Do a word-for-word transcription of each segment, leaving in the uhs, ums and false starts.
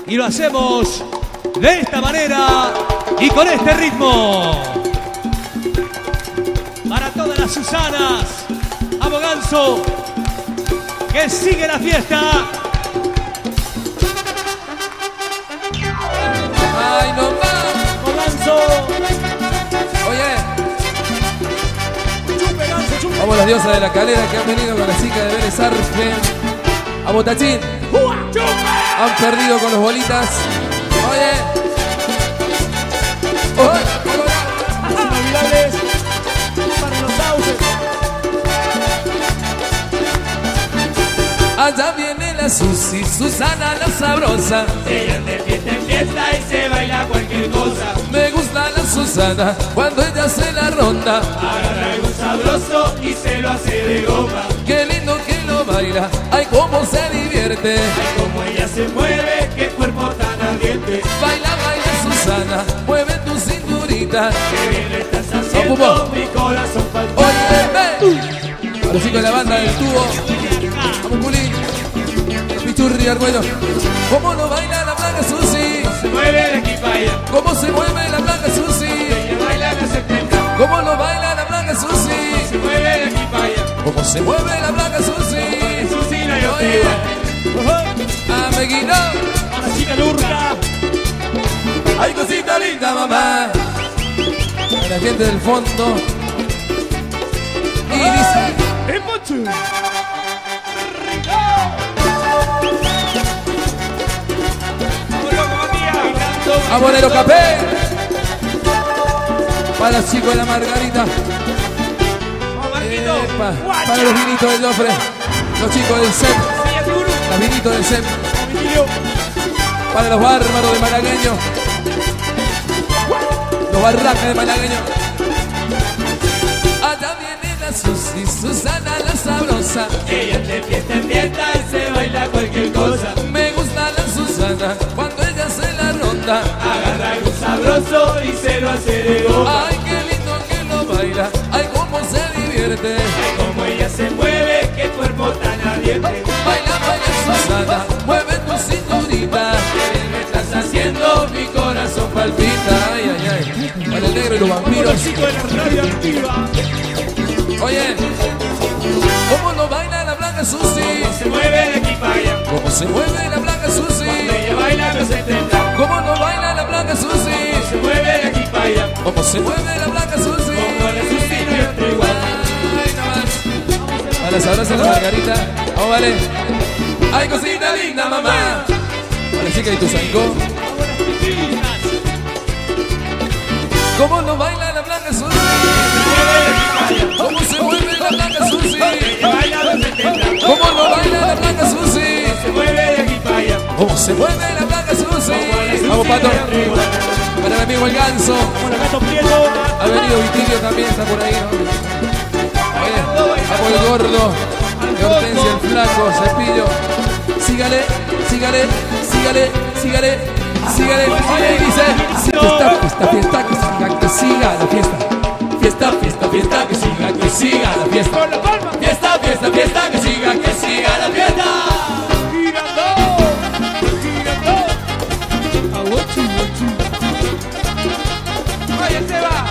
Y lo hacemos de esta manera y con este ritmo. Para todas las Susanas, Aboganzo, que sigue la fiesta. Ay, no más. Aboganzo. Oye. Vamos las diosas de la calera que han venido con la chica de Vélez Arfe. A Botachín. Han perdido con los bolitas. Oye. Oye. Inolvidables para los sauces. Allá viene la Susi, Susana la sabrosa. Ella es de fiesta en fiesta y se baila cualquier cosa. Me gusta la Susana cuando ella hace la ronda. Agarra algo sabroso y se lo hace de goma. Qué lindo que lo baila, ay cómo se divierte. Ay, como ella se mueve, qué cuerpo tan ardiente. Baila, baila Susana, mueve tu cinturita. Qué bien le estás haciendo, Vamos, mi corazón palpita. Oye, ve. Ahora sí con la banda del tubo. Vamos, Pulín. Pichurri, Argüello. ¿Cómo no baila la blanca Susi? Se mueve de aquí para allá. ¿Cómo se mueve la blanca Susi? Ella baila en los setenta. ¿Cómo no baila la blanca Susi? Se mueve de aquí para allá. ¿Cómo se mueve la blanca Susi? Susi no hay otra Oye, igual. Ameguino. A la chica Lurca. Ay, cosita linda, mamá. A la gente del fondo. Y dice: a Bonero Capé. Para los chicos de la Margarita. Epa, para los vinitos del Jofre. Los chicos del C E M. Los vinitos del C E M. Para los bárbaros de malagueño. Los barracas de malagueño. Allá viene la Susi, Susana la sabrosa. Ella es de fiesta en fiesta y se baila cualquier cosa. Me gusta la Susana cuando ella hace la ronda. Agarra algo sabroso y se lo hace de goma. Ay, qué lindo que lo baila, ay, cómo se divierte. Ay, como ella se mueve, qué cuerpo tan ardiente. Baila, baila Susana, mueve tu cinturita. Qué bien me estás haciendo, mi corazón palpita. Ay, ay, ay, para el negro y los vampiros. Chico de la radio activa. Oye, ¿cómo no baila la blanca Susi? Se mueve de aquí para allá. ¿Cómo se mueve la blanca Susi? Ella baila en los setenta. ¿Cómo no baila la blanca Susi? Se mueve de aquí para allá. ¿Cómo se mueve la blanca Susi? Como la Susi no hay otra igual. Ay, nada más. A las abrazas la Margarita. Vamos, vale. Ay, cosita linda, mamá. Vale, chica y tu sanco. ¿Cómo no baila la blanca Susi? ¿Cómo se mueve la blanca Susi? Ella baila en los setenta. ¿Cómo no baila la blanca Susi? Se mueve de aquí para allá. ¿Cómo se mueve la blanca Susi? Vamos, Pato. Para el amigo El Ganso. Bueno, Gato Prieto. Ha venido Vitirio también, está por ahí, ¿no? Oye, vamos el gordo. De Hortensia el flaco, Cepillo. Sígale, sígale, sígale, sígale, sígale. Oye, y dice: fiesta, fiesta, fiesta, que siga, que siga la fiesta. Fiesta, fiesta, fiesta, que siga, que siga la fiesta. Fiesta, fiesta, fiesta, que siga, que siga la fiesta. Oye, se va.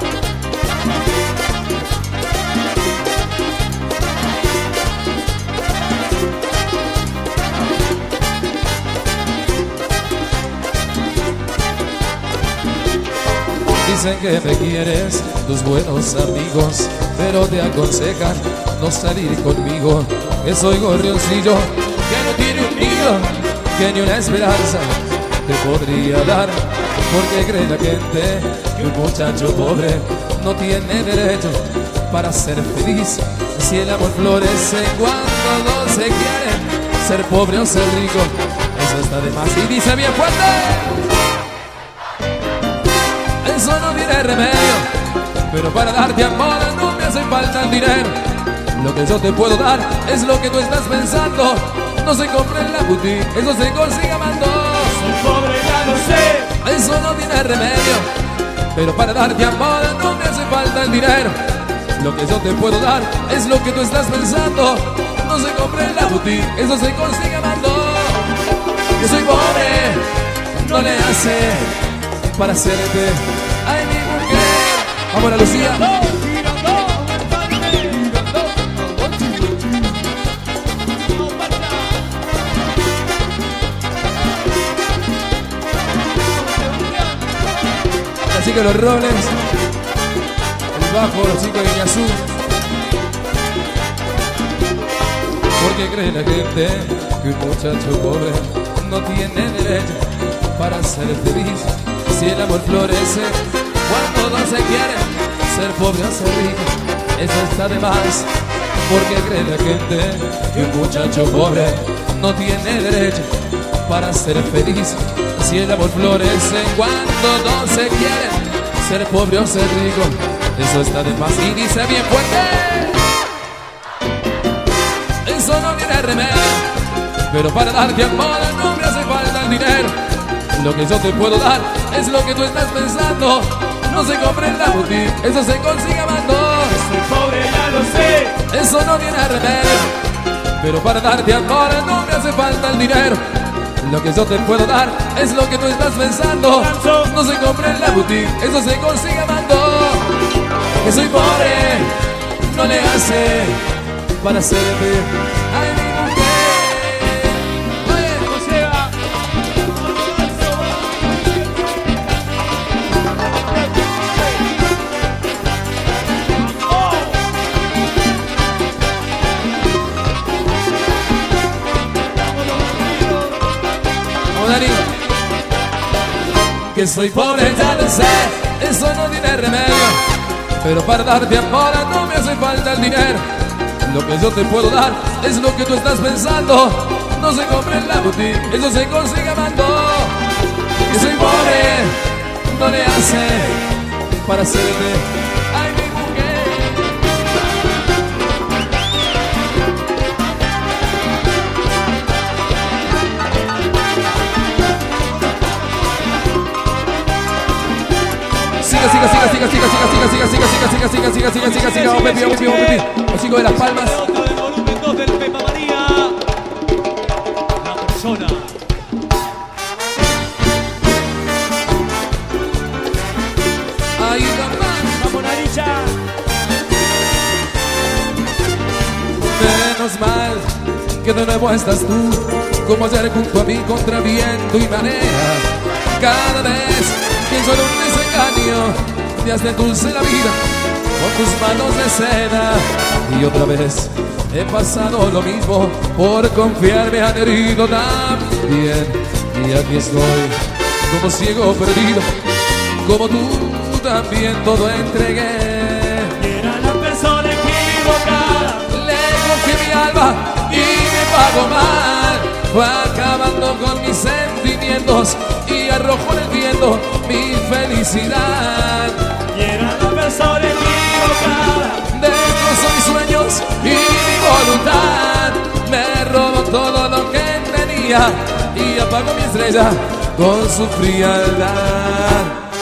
Dicen que me quieres, tus buenos amigos, pero te aconsejan no salir conmigo. Que soy gorrioncillo, que no tiene un nido, que ni una esperanza te podría dar. Porque cree la gente que un muchacho pobre no tiene derecho para ser feliz. Si el amor florece cuando no se quiere, ser pobre o ser rico, eso está de más. Y dice bien fuerte: eso no tiene remedio, pero para darte amor no me hace falta el dinero. Lo que yo te puedo dar es lo que tú estás pensando. No se compra en la boutique, eso se consigue amando. Soy pobre, ya lo sé. Eso no tiene remedio, pero para darte amor no me hace falta el dinero. Lo que yo te puedo dar es lo que tú estás pensando. No se compra en la boutique, eso se consigue amando. Yo soy pobre, no le hace para hacerte ay mi mujer. Vamos a Lucía. Así que los Robles, el bajo, los chicos de Iñazú. Porque cree la gente que un muchacho pobre no tiene derecho para ser feliz. Si el amor florece cuando no se quiere, ser pobre o ser rico, eso está de más. Porque cree la gente que un muchacho pobre no tiene derecho para ser feliz. Si el amor florece cuando no se quiere, ser pobre o ser rico, eso está de más. Y dice bien fuerte: eso no tiene remedio, pero para darte amor no me hace falta el dinero. Lo que yo te puedo dar es lo que tú estás pensando. No se compre en la boutique, eso se consigue amando. Soy pobre, ya lo sé. Eso no tiene remedio, pero para darte amor no me hace falta el dinero. Lo que yo te puedo dar es lo que tú estás pensando. No se compra en la boutique, eso se consigue amando. Que soy pobre, no le hace para hacerte ay mi mujer. Oye, Joseba. Dani. Que soy pobre, ya lo sé, eso no tiene remedio, pero para darte amor no me hace falta el dinero. Lo que yo te puedo dar es lo que tú estás pensando. No se compra en la boutique, eso se consigue amando. Que soy pobre, no le hace para hacerte ay mi mujer. Siga, siga, siga, siga, siga, siga, siga, siga, siga, siga, siga, siga, siga, siga, siga, vamos, Pepi, vamos, Pepi, vamos, Pepi. Los chicos de Las Palmas. Del volumen dos del Pepa María. La persona. Ahí va, Vamos, Naricha. menos mal que de nuevo estás tú, como ayer junto a mí contra viento y marea. Cada vez pienso en un desengaño, te hace dulce la vida con tus manos de seda. Y otra vez he pasado lo mismo, por confiar me han herido también. Y aquí estoy, como ciego perdido, como tú también todo entregué. Era la persona equivocada. Le confié mi alma y me pago mal. Fue acabando con mis sentimientos y arrojó en el viento mi felicidad. Y era la persona equivocada. Destrozó mis sueños y mi voluntad. Me robó todo lo que tenía y apagó mi estrella con su frialdad.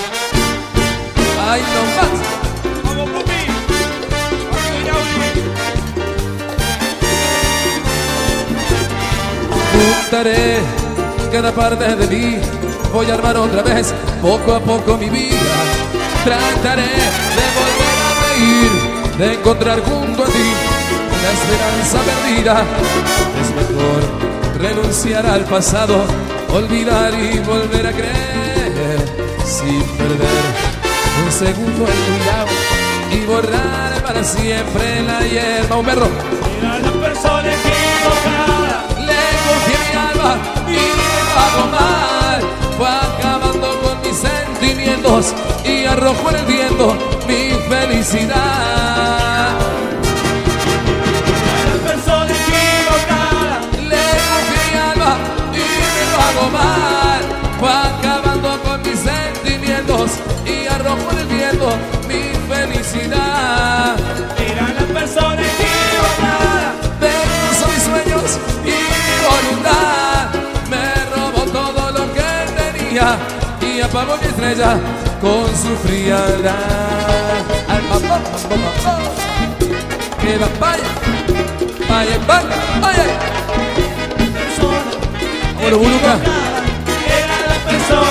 Ay, no más. Vamos, Pupi. Juntaré cada parte de mí, voy a armar otra vez poco a poco mi vida. Trataré de volver a reír, de encontrar junto a ti la esperanza perdida. Es mejor renunciar al pasado, olvidar y volver a creer, sin perder un segundo el cuidado y borrar para siempre la hierba. Un perro. Era la persona equivocada. Le confié mi alma y me pago mal. Fue acabando con mis sentimientos y arrojó en el viento mi felicidad. Era la persona equivocada. Le confié mi alma y me pago mal. Fue acabando con mis sentimientos y arrojó en el viento mi felicidad. Era la persona equivocada. Destrozó mis sueños y mi voluntad. Me robó todo lo que tenía y apagó mi estrella con su frialdad. Al papá, papá, papá. Que va, vaya, vaya, vaya, vaya. Persona Bueno, Buluca. equivocada. Era la persona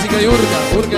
música de Urca, Urca.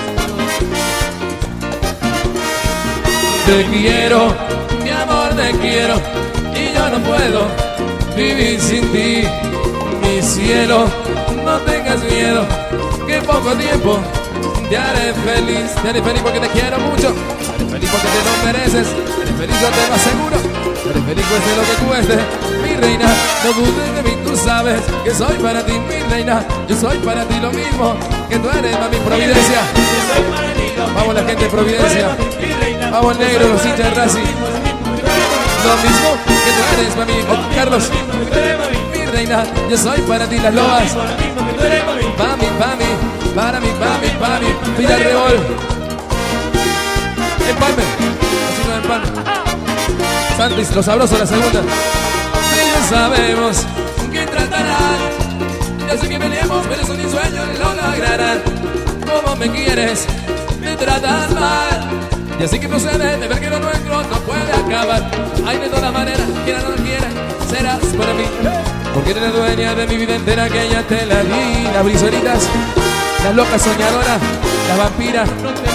Te quiero, mi amor, te quiero, y yo no puedo vivir sin ti, mi cielo. No tengas miedo, que en poco tiempo te haré feliz. Te haré feliz porque te quiero mucho, te haré feliz porque te lo mereces, te haré feliz, yo te lo aseguro, te haré feliz cueste lo que cueste. Mi reina, no dudes de mí, tú sabes que soy para ti, mi reina. Yo soy para ti lo mismo que tú eres, mami, Providencia. Vamos la gente de Providencia, vamos el negro, los hinchas de Racing. Lo mismo que tú eres, mami, oh, Carlos. Mi reina, yo soy para ti, las lobas. Mami, mami, para mí, mami, mami, Villa Rebol. Empalme, así no empalme. Santis, lo sabroso, la segunda. Ellos sabemos que tratarán, ya sé que peleemos, pero eso ni sueño lo lograrán. Como me quieres, me tratan mal, y así que procede de ver que lo nuestro no puede acabar. Hay de todas maneras, quiera o no quiera, serás para mí, porque eres la dueña de mi vida entera, que ya te la di. Las brizuelitas, las locas soñadoras, las vampiras,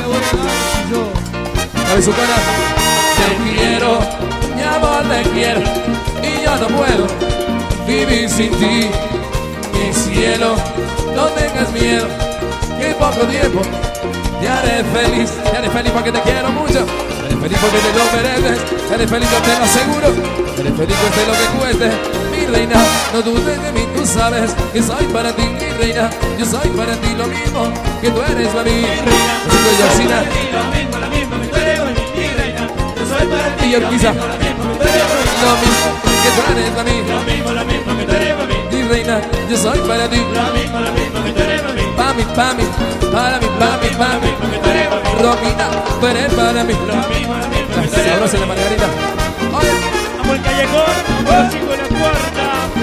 la besucona. Te quiero, mi amor, te quiero, y yo no puedo vivir sin ti, mi cielo. No tengas miedo, que en poco tiempo te haré feliz, te haré feliz porque te quiero mucho, te haré feliz porque te lo mereces, te haré feliz, yo te lo aseguro, te haré feliz cueste lo que cueste. Mi reina, no dudes de mí, tú sabes que soy para ti, mi reina. Yo soy para ti lo mismo que tú eres para mí. Yo soy Yorcina, lo mismo, lo mismo que tú eres para mí, mi reina. Yo soy para ti, y Urquiza, lo mismo que tú eres para mí, lo mismo que tú eres para mí. lo mismo, lo mismo que tú eres para mí, Mi reina, yo soy para ti. lo mismo, lo mismo que tú eres para mí, Pa' mí, pa' mí, para mí, pa' mí, pa' mí. Romina, tú eres para mí. lo mismo, lo mismo que tú eres Sabrosa la para mí. margarita. Oye, Vamos al callejón, vamos a los chicos de la cuarta.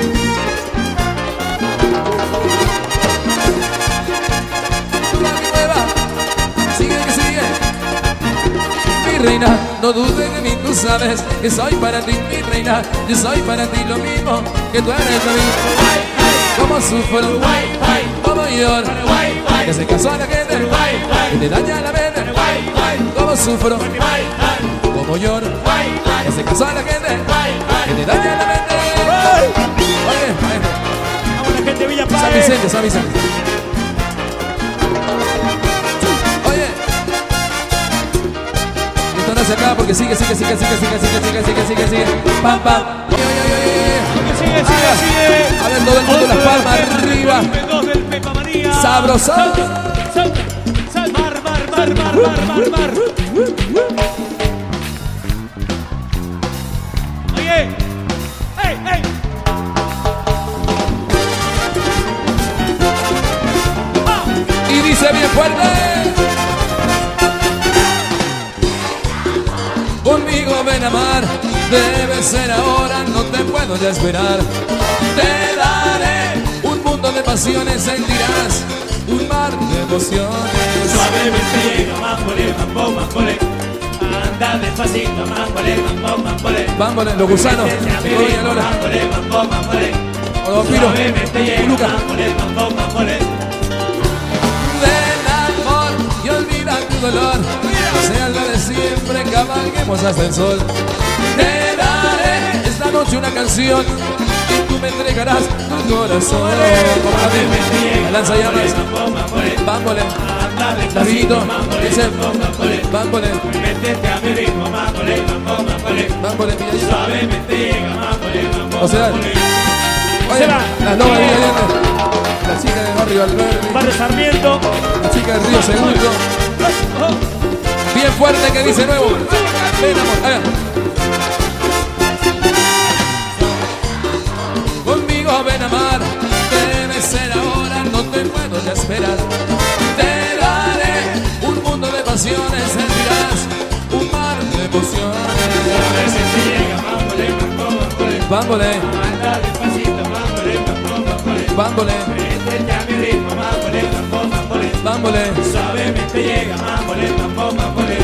la nueva, sigue que sigue. Mi reina, no dudes de mí, tú sabes que soy para ti, mi reina. Yo soy para ti lo mismo que tú eres para mí. Como sufro, como lloro, que se casó a la gente, que te daña la mente. Como sufro, como lloro, que se casó a la gente, que te daña la mente. Oye, maestro, Vamos la gente de Villa San Páez. Vicente, San Vicente. Oye, esto no se acaba porque sigue, sigue, sigue, sigue, sigue, sigue, sigue, sigue, sigue, sigue. Pam, pam. Oye, oye, oye, oye. Sigue, sigue, sigue. A ver, todo el mundo las palmas arriba. Dos del Pepa María. Sabroso. Sal, sal, mar, mar, mar, mar, mar, mar, mar. Oye, ey, ey. Ah. Y dice bien fuerte. Conmigo ven a amar, debe ser ahora, no te puedo ya esperar. Te daré un mundo de pasiones, sentirás un mar de emociones. Suavemente llega, mambole, mambo, mambole. Anda despacito, mambole, mambo, mambole. Vámonos, los gusanos. Oye, Lola. Mambole, mambo, mambole. O los vampiros. Suavemente llega, Lucas. mambole, mambo, mambole. Ven amor y olvida tu dolor. Sea lo de siempre, cabalguemos hasta el sol. Te daré esta noche una canción y tú me entregarás tu corazón. Como la misma, lanzallamas. Bámbole, Davidito, dice Bámbole, Métete a mi ritmo, mambole, mambo, mambole. Bámbole, Villalita. Suavemente llega, mambole, mambo, O sea, mambole. oye, las lobas de Villalita, la chica del barrio Alberti, Barrio Sarmiento. la chica del Río Segundo. Bien fuerte que dice nuevo. Ven amor, allá. Conmigo ven a amar, debe ser ahora, no te puedo ya esperar. Te daré un mundo de pasiones, sentirás un mar de emociones. Suavemente llega, mambole, mambo, mambole. Bámbole, Anda despacito, mambole, mambo, mambole. bámbole, Métete a mi ritmo, mambole, mambo, mambole. bámbole. Suavemente llega, mambole, mambo, mambole.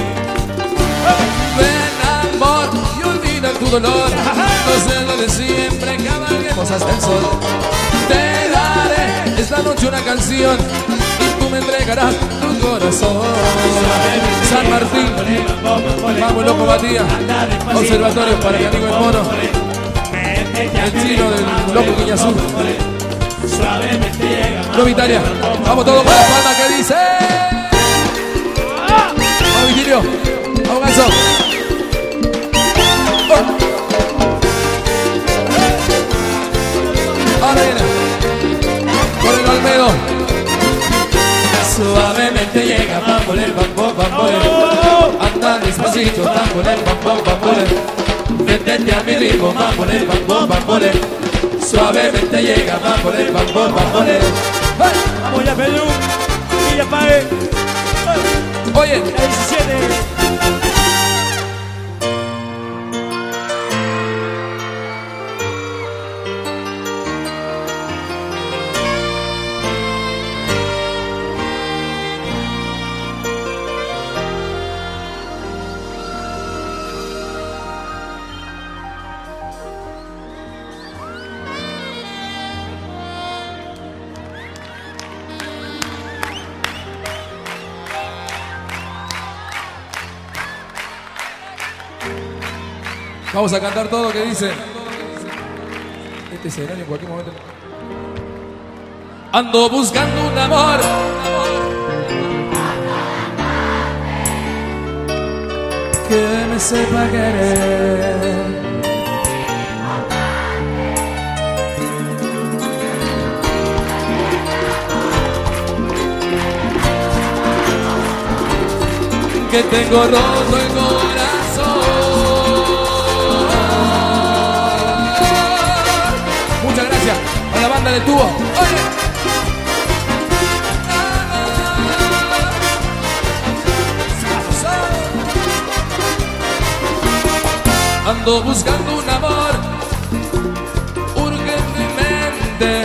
Ven amor y olvida tu dolor. No sé lo de siempre, cabalguemos hasta el sol. Te daré esta noche una canción y tú me entregarás tu corazón. San Martín, vamos loco Matías, Observatorio para el amigo el mono, el chino del loco Guiñazú. Nueva Italia, vamos todos para la palma que dice. Vamos Vitilio, vamos Ganso. Ahora viene por el Olmedo. Suavemente llega bambolero, bambo, bambolero. Anda despacito, bambolero, bambo, bambolero. Métete a mi ritmo, bambolero, bambo, bambolero. Suavemente llega bambolero, bambo, bambolero. Vamos ya Perú, Villa Pae. Oye, La diecisiete. vamos a cantar todo lo que dice. Este escenario en cualquier momento. Ando buscando un amor, que me sepa querer. Que tengo roto el corazón. Muchas gracias a la banda de tubo. Oye. Ando buscando un amor urgentemente,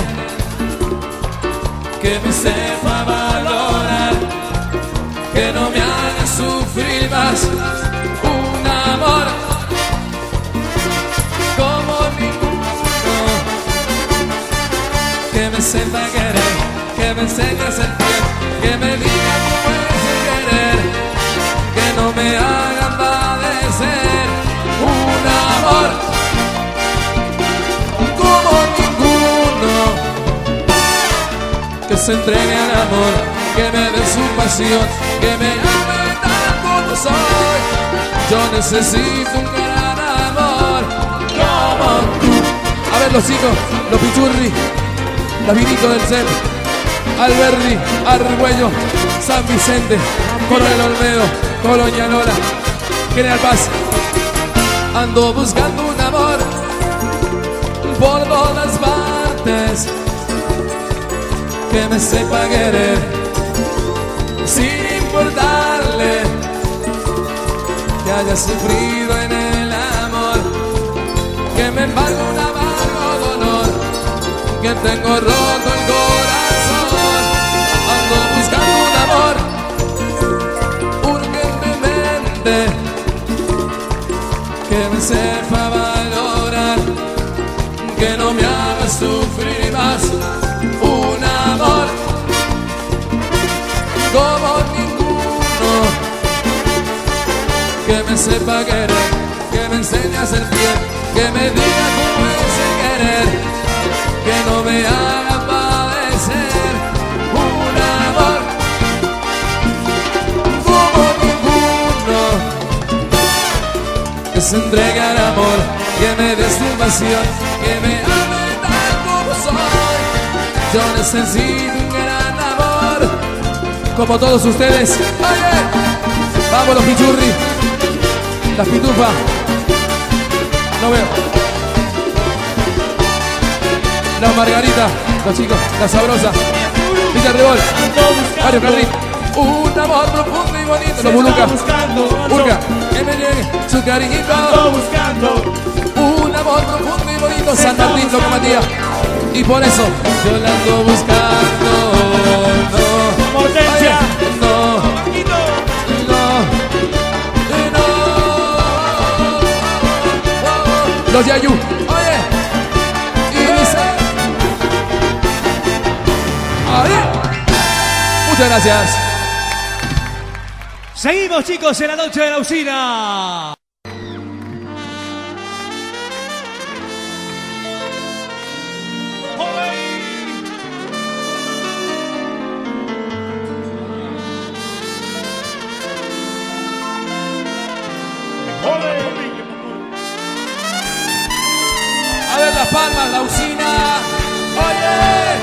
que me sepa valorar, que no me haga sufrir más. Un amor como ninguno, que me sepa querer, que me enseñe a sentir, que me diga cómo es querer, que no me haga padecer. Un amor como ninguno, que se entregue al amor, que me dé su pasión, que me ame tal como soy. Yo necesito un gran amor como tú. A ver los chicos, los pichurri, los vinitos del C E P, Alberdi, Argüello, San Vicente, Coronel Olmedo, Colonia Lola, General Paz. Ando buscando un amor por todas partes, que me sepa querer sin importarle que haya sufrido en el amor, que me embargue un amargo dolor, que tengo roto el corazón. Ando buscando un amor urgentemente, que me sepa valorar, que no me haga sufrir más. Un amor como ninguno, que me sepa querer, que me enseñe a ser fiel, que me diga cómo es querer, que no me haga padecer. Un amor como ninguno, que se entregue al amor, que me dé su pasión, que me ame tal como soy. Yo necesito un gran amor como todos ustedes. ¡Oye! Vamos los pichurri, las pitufas. No veo. Las margaritas, los chicos, la sabrosa. Villa Rebol, Mario Carrín. Un amor profundo y bonito. Los Buluca, Urca, que me llegue su cariñito. Un amor profundo y bonito. San Martín, loco Matías. Y por eso yo la ando buscando. No, Potencia. no, no, no. Los Yayu, oye. Y dice. Ahí. Muchas gracias. Seguimos, chicos, en la noche de la usina. A ver las palmas, la usina. Oye.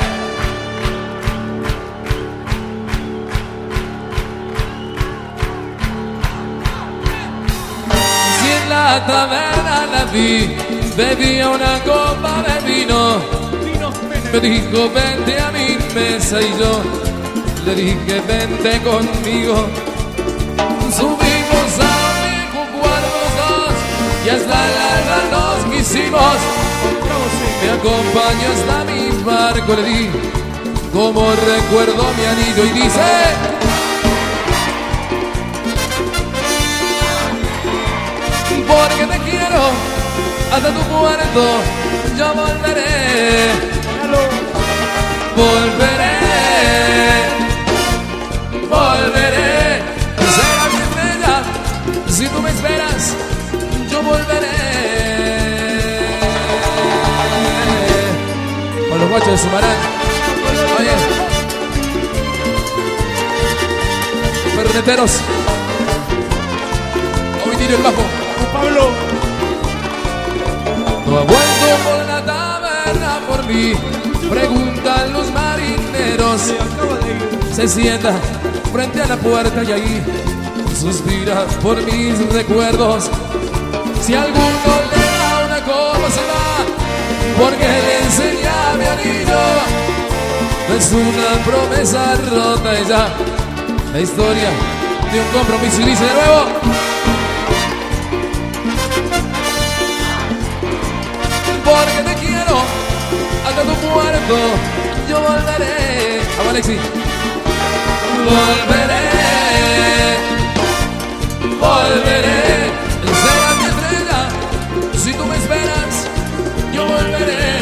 Si en la taberna la vi, bebía una copa de vino. Me dijo vente a mi mesa y yo le dije vente conmigo. Subimos a mi cuarto dos y hasta el alba nos quisimos. Me acompañó hasta mi barco, le di como recuerdo mi anillo y dice: porque te quiero hasta tu puerto, yo volveré, volveré, volveré, será mi estrella, si tú me esperas, yo volveré. Con los guachos de Sumarán. Oye, perneteros. Hoy tiro el bajo. Pablo. No ha vuelto por la taberna por mí, preguntan los marineros. Se sienta frente a la puerta y ahí suspira por mis recuerdos. Si alguno le da una copa se va, porque le enseña mi anillo. Es una promesa rota y ya la historia de un compromiso. Y dice de nuevo: porque te quiero hasta tu puerto, yo volveré. A Alexi. Volveré, volveré, será mi estrella, si tú me esperas, yo volveré.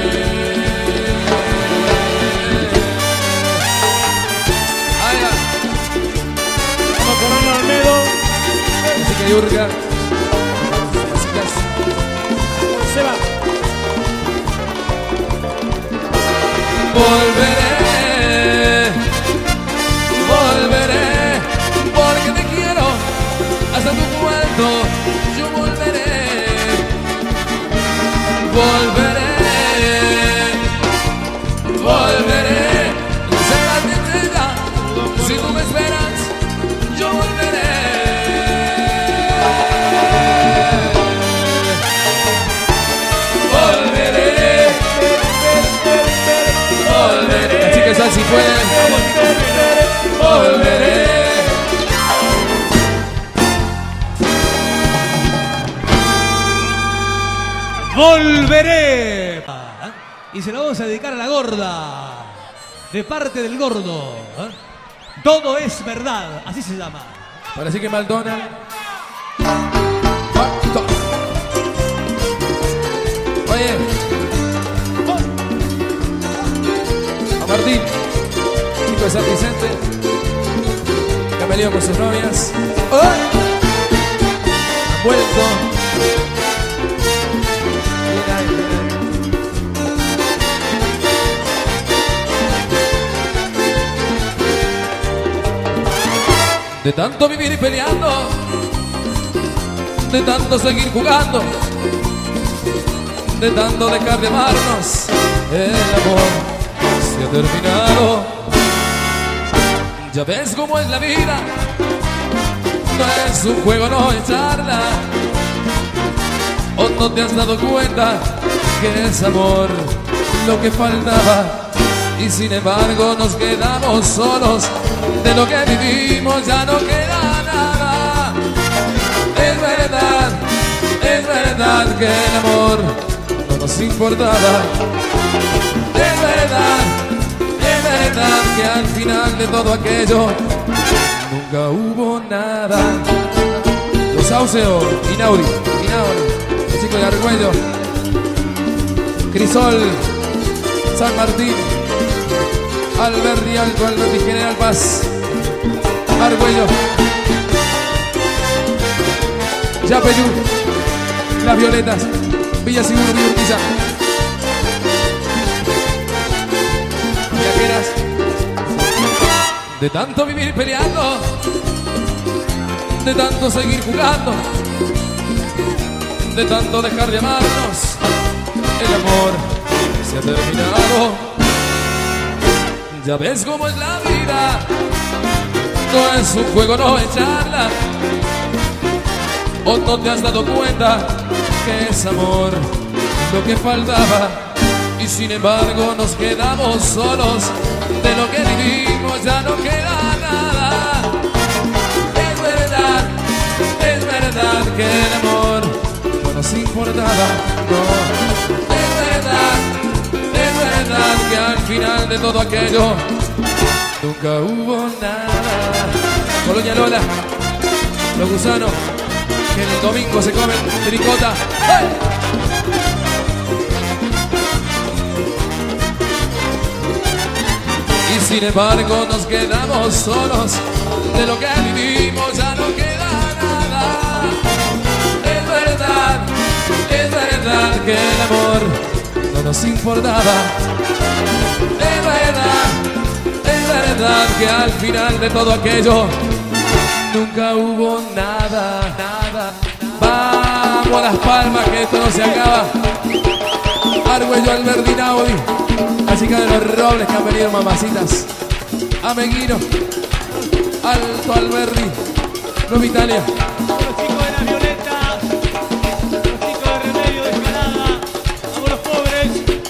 Allá. Vamos con Ana Olmedo. Así que Yurga. Se va. Volveré, volveré, porque te quiero hasta tu puerto, yo volveré, volveré, volveré, será mi estrella, si tú me esperas, yo volveré. Volveré, volveré. Así que es así fue. Volveré. Volveré. Y se lo vamos a dedicar a la gorda. De parte del gordo. ¿Eh? Todo es verdad. Así se llama. Parece que McDonald's. Oye. A Martín, chico de San Vicente, que ha peleado con sus novias. ¡Oh! Han vuelto. De tanto vivir y peleando, de tanto seguir jugando, de tanto dejar de amarnos, el amor se ha terminado. Ya ves cómo es la vida, no es un juego, no es charla. O no te has dado cuenta que es amor lo que faltaba. Y sin embargo nos quedamos solos, de lo que vivimos ya no queda nada. Es verdad, es verdad que el amor no nos importaba. Es verdad, es verdad que al final de todo aquello nunca hubo nada. Los Sauceos, Inauri, Inauri, el chico de Argüello, Crisol, San Martín. Alberdi Alto, Alberdi General Paz, Argüello, Yapeyú, Las Violetas, Villa Seguro, Villa Urquiza, Viajeras. De tanto vivir peleando, de tanto seguir jugando, de tanto dejar de amarnos, el amor se ha terminado. Ya ves cómo es la vida, no es un juego, no es charla. ¿O no te has dado cuenta que es amor lo que faltaba? Y sin embargo nos quedamos solos, de lo que vivimos ya no queda nada. Es verdad, es verdad que el amor no nos importaba, no. Es verdad, es verdad que al final de todo aquello nunca hubo nada. Colonia Lola, los gusanos que en el domingo se comen tricota. ¡Hey! Y sin embargo nos quedamos solos, de lo que vivimos ya no queda nada. Es verdad, es verdad que el amor no nos importaba. Es verdad, es verdad que al final de todo aquello nunca hubo nada, nada. Vamos a Las Palmas, que esto no se acaba. Argüello, Alberdi, Naudi, la chica de los Robles que han venido, mamacitas. Ameguino, Alto, Alberdi, Nueva Italia. Los chicos de La Violeta, los chicos de Remedio de Escalada, vamos los pobres.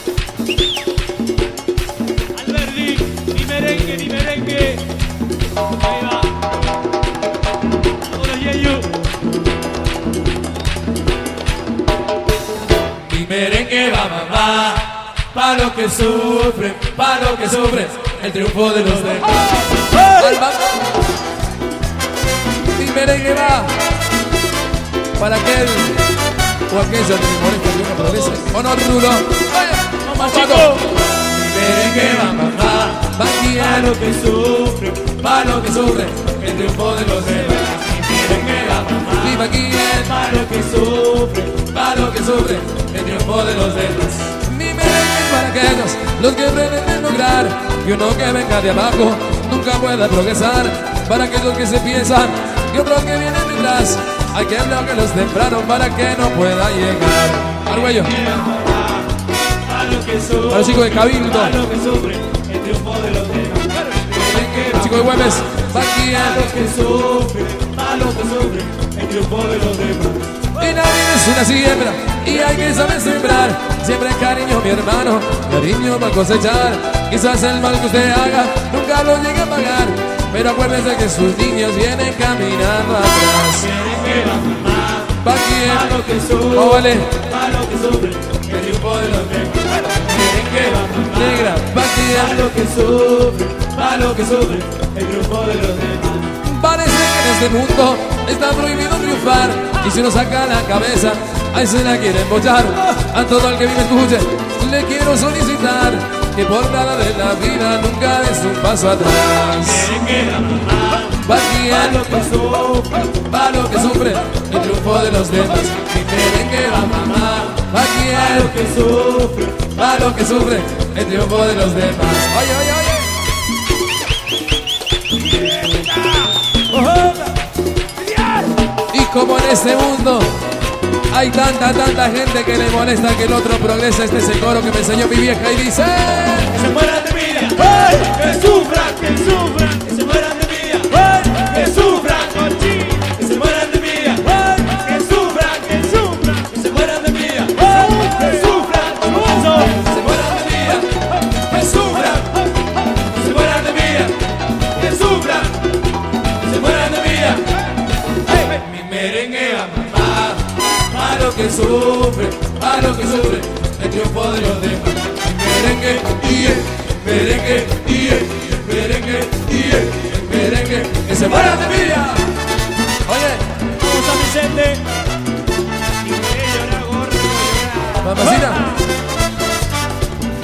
Alberdi, ni merengue, ni merengue. Ahí va. Vamos los Yeyu. Mi merengue va mamá, pa' lo que sufre, pa' lo que sufre, el triunfo de los demás. Alba. Mi merengue va para aquel o aquella que me molesta que uno progrese. ¿O no, Rulo? Vamos, Paco. Mi merengue va mamá, Va pa' guiar. lo que sufre, pa' lo que sufre, el triunfo de los demás. Mi merengue va mamá, Viva Guillén. pa' lo que sufre, pa' lo que sufre, el triunfo de los demás. Mi merengue es para aquellos los que pretenden lograr que uno que venga de abajo nunca pueda progresar. Para aquellos que se piensan que otros que vienen detrás hay que hablar que los tempraron para que no pueda llegar. Argüello, Pa' lo que sufre, para los chicos de Cabildo, pa' lo que sufre, el triunfo de los demás. los chicos de Güemes, va Pa' Guillén. lo que sufre, pa' lo que sufre, el triunfo de los demás. Y la vida es una siembra y hay que saber sembrar. Siempre cariño, mi hermano, cariño para cosechar. Quizás el mal que usted haga nunca lo llegue a pagar, pero acuérdese que sus niños vienen caminando atrás. Merengue va mamá, Va pa' Guillén, lo que sufre, oh, vale, pa' lo que sufre, el triunfo de los demás. Merengue va mamá, negra, va pa' Guillén. lo que sufre, pa' lo que sufre, el triunfo de los demás. Parece que en este mundo está prohibido triunfar, y si uno saca la cabeza, ahí se la quieren bochar. A todo el que vive escuche, le quiero solicitar que por nada de la vida nunca des un paso atrás. Merengue va mamá, Va pa' Guillén, lo que sufre, pa' lo que sufre, el triunfo de los demás. Mi merengue va mamá, va pa' Guillén, lo que sufre, pa' lo que sufre, el triunfo de los demás. Oye, oye, oye. Y como en este mundo hay tanta, tanta gente que le molesta que el otro progrese, este es el coro que me enseñó mi vieja y dice: que se mueran de envidia, que sufran, que sufran, que se mueran de envidia, que sufran, que se mueran de envidia, que sufran, que sufran, que se mueran de envidia, que sufran, que se mueran de envidia, que sufran, que se mueran de envidia, que sufran, que se mueran de envidia. Mi merengue a mamá, pa' lo que sufre, pa' lo que sufre, el triunfo de los demás. Merengue, y el merengue, y el merengue, y el merengue, que se mueran de envidia. Oye, Vamos a Vicente. Y que llora, gordo, llora. mamacita,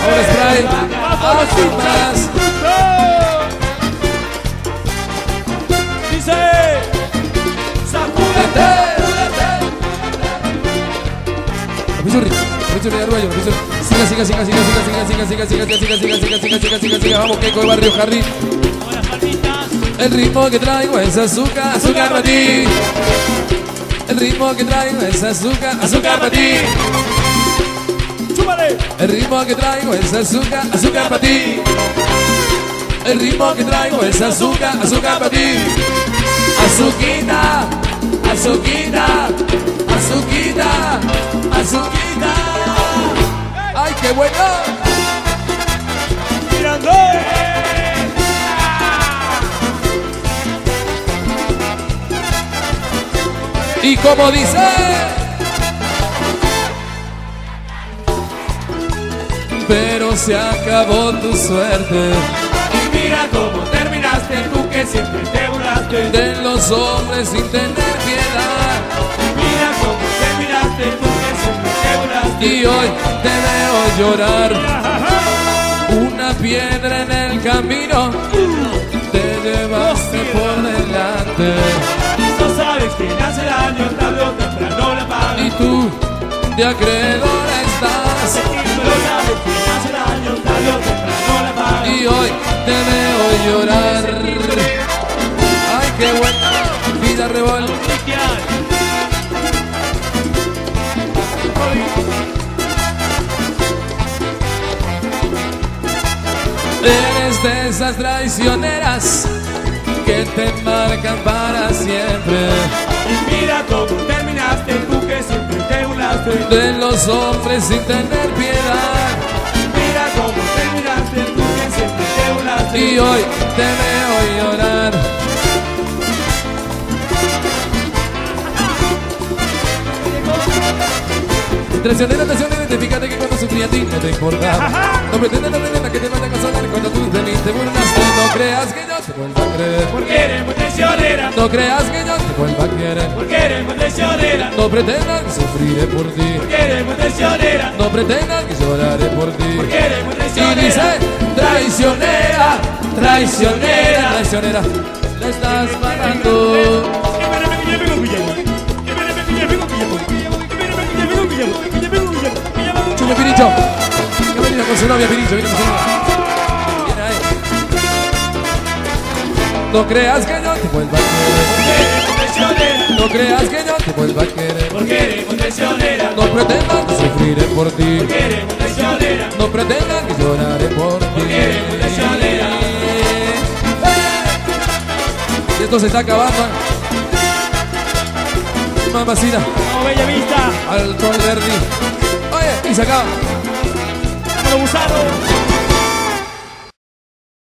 Ahora spray. Así más. Dice, sacúdete. Pichurri, Pichurri de Arroyo, Pichurri. Siga, siga, siga, siga, siga, siga, siga, siga, siga, siga, siga, siga, siga, siga, siga, siga, siga. Vamos, Keiko de Barrio Harry. Con las palmitas. El ritmo que traigo es azúcar, azúcar para ti. El ritmo que traigo es azúcar, azúcar para ti. Chúpale. El ritmo que traigo es azúcar, azúcar para ti. El ritmo que traigo es azúcar, azúcar para ti. Azuquita, azuquita, azuquita, azuquita. ¡Ay, qué bueno! Mirando. Y como dice, pero se acabó tu suerte. Y mira cómo terminaste, tú que siempre te burlaste De los hombres sin tener piedad. Mira cómo terminaste, tú que siempre te burlaste Y hoy te veo llorar. Una piedra en el camino te llevaste por delante. No sabes que hace daño, tarde o temprano la pagas. Y tú de acreedor estás. No sabes que hace daño, tarde o temprano la pagas. Y hoy te veo llorar. Ay, qué buena vida revol. Eres de esas traicioneras que te marcan para siempre. Y mira cómo terminaste, tú que siempre te burlaste De los hombres sin tener piedad. Mira cómo terminaste, tú que siempre te burlaste Y hoy te veo llorar. Traicionera, traicionera, identifícate que cuando sufrí a ti no te importaba. No pretendas, no pretendas que te vaya a consolar cuando tú de mí te burlaste. No creas que yo te vuelva a creer. Porque eres muy traicionera, No creas que yo te vuelva a querer. porque eres muy traicionera, No pretendas que sufriré por ti. porque eres muy traicionera, No pretendas que lloraré por ti. porque eres muy Y traicionera. dice, traicionera, traicionera, traicionera, la estás matando. Chulo Piricho, que viene con su novia Piricho, viene con su novia. Viene ahí. No creas que yo te vuelva a querer. No creas que yo te vuelva a querer. Porque eres muy traicionera, No pretendas que sufriré por ti. porque eres muy traicionera, No pretendas que lloraré por ti. porque eres muy traicionera. Y esto se está acabando. Mamacita, Como Bella Vista. alto al verdi. Oye, y se acaba. Vámonos, gusano.